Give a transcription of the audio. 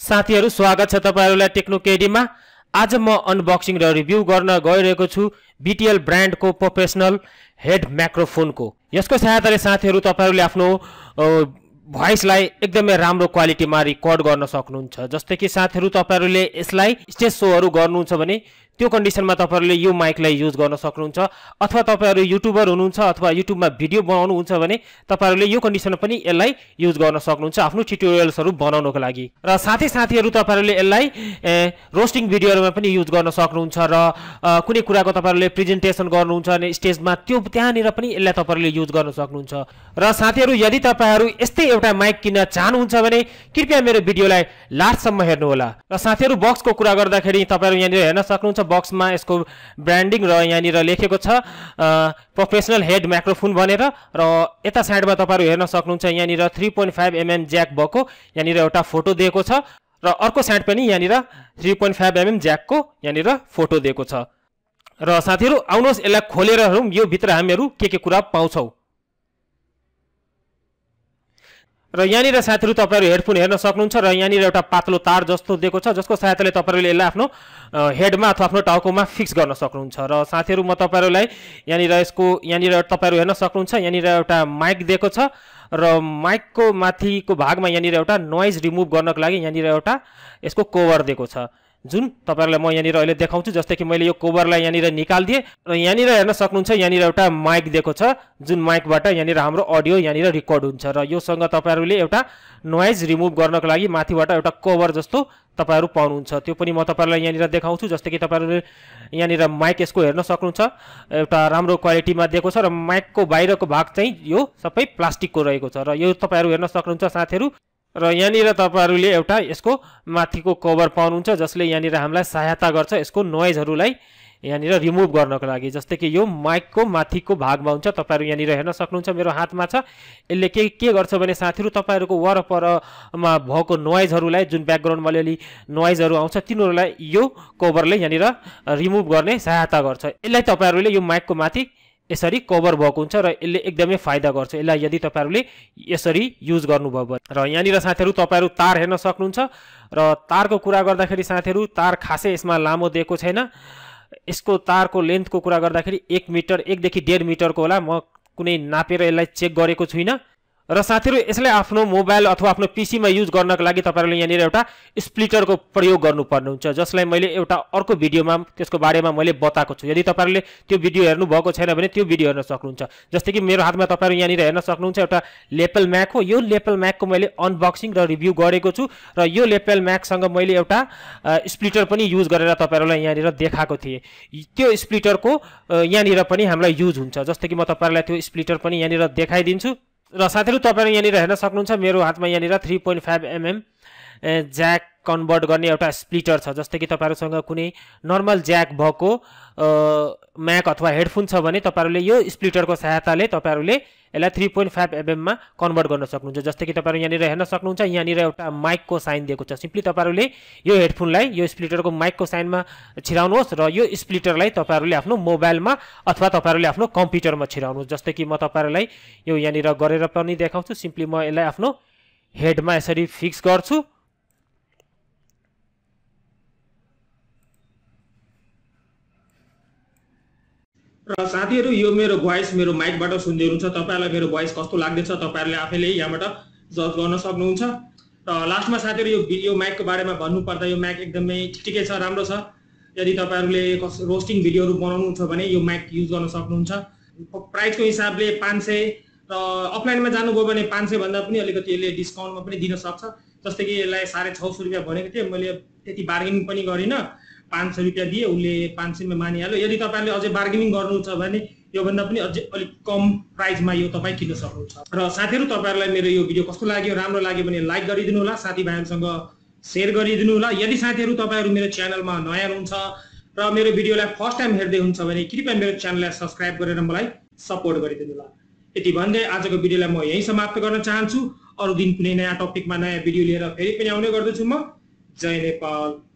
साथीहरु स्वागत छ तपाईहरुलाई टेक्नोकेडीमा। आज म अनबक्सिङ र रिभ्यू गर्न गइरहेको छु बीटीएल ब्रान्डको प्रोफेसनल हेड माइक्रोफोनको। यसको सहायताले साथीहरु तपाईहरुले आफ्नो भोइसलाई एकदमै राम्रो क्वालिटीमा रेकर्ड गर्न सक्नुहुन्छ। जस्तै कि साथीहरु तपाईहरुले यसलाई स्टेज शोहरु गर्नुहुन्छ भने त्यो कन्डिसनमा तपाईहरुले यो माइकलाई युज गर्न सक्नुहुन्छ, अथवा तपाईहरु युट्युबर हुनुहुन्छ अथवा युट्युबमा भिडियो बनाउनुहुन्छ भने तपाईहरुले यो कन्डिसनमा पनि यसलाई युज गर्न सक्नुहुन्छ आफ्नो ट्युटोरियल्सहरु बनाउनको लागि। र साथीहरु तपाईहरुले यसलाई रोस्टिङ भिडियोहरुमा पनि युज गर्न सक्नुहुन्छ र कुनै कुराको तपाईहरुले प्रेजेन्टेसन गर्नुहुन्छ भने स्टेजमा त्यहाँनिर पनि यसलाई तपाईहरुले युज गर्न सक्नुहुन्छ। र साथीहरु यदि तपाईहरु यस्तै एउटा माइक किन्न चाहनुहुन्छ भने कृपया मेरो भिडियोलाई लास्टसम्म हेर्नु होला। र साथीहरु बक्सको कुरा गर्दाखेरि तपाईहरु यहाँनिर हेर्न सक्नुहुन्छ बक्समा यसको ब्रान्डिङ र यहाँनिर लेखेको छ प्रोफेसनल हेड माइक्रोफोन भनेर। र यता साइडमा तपाईहरु हेर्न सक्नुहुन्छ यहाँनिर 3.5 mm ज्याक भएको यहाँनिर एउटा फोटो दिएको छ र अर्को साइड पनि यहाँनिर 3.5 mm ज्याकको यहाँनिर फोटो दिएको छ। र साथीहरु आउनुहोस् यसलाई खोलेर हेरौँ यो भित्र हामीहरु के कुरा पाउँछौ। र यहाँनिर साथीहरु तपाईहरु हेडफोन हेर्न सक्नुहुन्छ र यहाँनिर एउटा पातलो तार जस्तो दिएको छ जसको सहायताले तपाईहरुले यसलाई आफ्नो हेडमा अथवा आफ्नो टाउकोमा फिक्स गर्न सक्नुहुन्छ। र साथीहरु म तपाईहरुलाई यहाँनिर तपाईहरु हेर्न सक्नुहुन्छ यहाँनिर एउटा माइक दिएको छ र माइकको माथिको भागमा यहाँनिर एउटा नोइज रिमुभ गर्नको लागि यहाँनिर एउटा यसको कभर दिएको छ जुन तपाईहरुलाई म यहाँनिर अहिले देखाउँछु। जस्तै कि मैले यो कभरलाई यहाँनिर निकाल्दिए र यहाँनिर हेर्न सक्नुहुन्छ यहाँनिर एउटा माइक दिएको छ जुन माइकबाट यहाँनिर हाम्रो अडियो यहाँनिर रेकर्ड हुन्छ। र योसँग तपाईहरुले एउटा नोइज रिमुभ गर्नको लागि माथिबाट एउटा कभर जस्तो तपाईहरु पाउनुहुन्छ, त्यो पनि म तपाईहरुलाई यहाँनिर देखाउँछु। जस्तै कि तपाईहरुले यहाँनिर माइक यसको हेर्न सक्नुहुन्छ एउटा राम्रो क्वालिटीमा दिएको छ र माइकको बाहिरको भाग चाहिँ यो सबै प्लास्टिकको रहेको छ र यो तपाईहरु हेर्न सक्नुहुन्छ साथीहरु। र यहाँनिर तपाईहरुले एउटा यसको माथिको कभर पाउनुहुन्छ जसले यहाँनिर हामीलाई सहायता गर्छ यसको नोइजहरुलाई यहाँनिर रिमुभ गर्नको लागि। जस्तै कि यो माइकको माथिको भागमा हुन्छ तपाईहरु यहाँनिर हेर्न सक्नुहुन्छ मेरो हातमा छ। यसले के गर्छ भने साथीहरु तपाईहरुको वरपरमा भएको नोइजहरुलाई जुन ब्याकग्राउन्डमा अलि नोइजहरु आउँछ तिनीहरुलाई यो कभरले यहाँनिर रिमुभ गर्ने सहायता गर्छ। यसलाई तपाईहरुले यो माइकको माथि यसरी कभर भएको हुन्छ र यसले एकदमै फाइदा गर्छ यसलाई यदि तपाईहरुले यसरी युज गर्नुभयो भने। र यहाँनिर साथीहरु तपाईहरु तार हेर्न सक्नुहुन्छ र तारको कुरा गर्दाखेरि साथीहरु तार खासै यसमा लामो दिएको छैन। यसको तारको लेन्थको कुरा गर्दाखेरि 1 मिटर 1 देखि 1.5 मिटरको होला। म कुनै नापेर यसलाई चेक गरेको छुइनँ। र साथीहरु यसलाई आफ्नो मोबाइल अथवा आफ्नो पीसीमा युज गर्नको लागि तपाईहरुले यहाँनिर एउटा स्प्लिटरको प्रयोग गर्नुपर्ने हुन्छ जसलाई मैले एउटा अर्को भिडियोमा त्यसको बारेमा मैले बताएको छु। यदि तपाईहरुले त्यो भिडियो हेर्नु भएको छैन भने त्यो भिडियो हेर्न सक्नुहुन्छ। जस्तै कि मेरो हातमा तपाईहरु यहाँनिर हेर्न सक्नुहुन्छ एउटा लेपल म्याक हो। यो लेपल म्याकको मैले अनबक्सिङ र रिभ्यू गरेको छु र यो लेपल म्याकसँग मैले एउटा स्प्लिटर पनि युज गरेर तपाईहरुलाई यहाँनिर देखाएको थिएँ। त्यो स्प्लिटरको यहाँनिर पनि हामीलाई युज हुन्छ। जस्तै कि म तपाईहरुलाई त्यो स्प्लिटर पनि यहाँनिर देखाइदिन्छु। र साथीहरु तपाईहरु यहाँनिर हेर्न सक्नुहुन्छ मेरो हातमा यहाँनिर 3.5 mm ज्याक कन्भर्ट गर्ने एउटा स्प्लिटर छ। जस्तै कि तपाईहरुसँग कुनै नर्मल ज्याक भएको म्याक अथवा हेडफोन छ भने तपाईहरुले यो स्प्लिटरको सहायताले तपाईहरुले यसलाई 3.5 mm मा कन्भर्ट गर्न सक्नुहुन्छ। जस्तै कि तपाईहरु यहाँनिर हेर्न सक्नुहुन्छ यहाँनिर एउटा माइकको साइन दिएको छ। सिम्पली तपाईहरुले यो हेडफोनलाई यो स्प्लिटरको माइकको साइनमा छिराउनुहोस् र यो स्प्लिटरलाई तपाईहरुले आफ्नो मोबाइलमा अथवा तपाईहरुले आफ्नो कम्प्युटरमा छिराउनुहोस्। जस्तै कि म तपाईहरुलाई यो यहाँनिर गरेर पनि देखाउँछु। सिम्पली म यसलाई आफ्नो हेडमा यसरी फिक्स गर्छु। र साथीहरु यो मेरो भोइस मेरो माइकबाट सुन्दै हुनुहुन्छ। तपाईहरुलाई मेरो भोइस कस्तो लाग्दैछ तपाईहरुले आफैले यहाँबाट जज गर्न सक्नुहुन्छ। र लास्टमा साथीहरु यो माइकको बारेमा भन्नुपर्दा यो माइक एकदमै ठिकै छ, राम्रो छ। यदि तपाईहरुले रोस्टिङ भिडियोहरु बनाउनुहुन्छ भने यो माइक युज गर्न सक्नुहुन्छ। प्राइसको हिसाबले 500 र अफलाइनमा जानुभयो भने 500 भन्दा पनि अलिकति यसले डिस्काउन्टमा पनि दिन सक्छ। जस्तै कि यसलाई 650 रुपैयाँ भनेको थिए, मैले त्यति बार्गेनिङ पनि गरिन, 500 रुपैयाँ दिए, उसले 500 मा मानिहाल्यो। यदि तपाईहरुले अझै बार्गेनिङ गर्नुहुन्छ भने यो भन्दा पनि अझै अलिक कम प्राइसमा यो तपाई किन्न सक्नुहुन्छ। र साथीहरु तपाईहरुलाई मेरो यो भिडियो कस्तो लाग्यो, राम्रो लाग्यो भने लाइक गरिदिनु होला, साथीभाइहरुसँग शेयर गरिदिनु होला। यदि साथीहरु तपाईहरु मेरो च्यानलमा नयाँ हुनुहुन्छ र मेरो भिडियोलाई फर्स्ट टाइम हेर्दै हुनुहुन्छ भने कृपया मेरो च्यानललाई सब्स्क्राइब गरेर मलाई सपोर्ट गरिदिनु होला। यति भन्दै आजको भिडियोलाई म यही समाप्त गर्न चाहन्छु। अरु दिन कुनै नयाँ टपिकमा नयाँ भिडियो लिएर फेरि पनि आउने गर्दछु म। जय नेपाल।